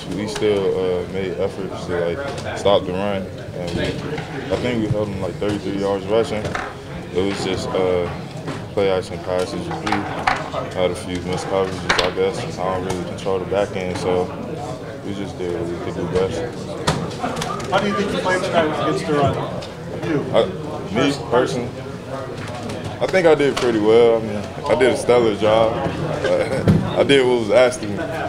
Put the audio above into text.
we still made efforts to like stop the run, and I think we held them like 33 yards rushing. It was just play action passes. We had a few missed coverages, I guess. I don't really control the back end, so we just did what we could do best. How do you think you played tonight against the run? Me personally, I think I did pretty well. I mean, I did a stellar job. I did what was asked of me.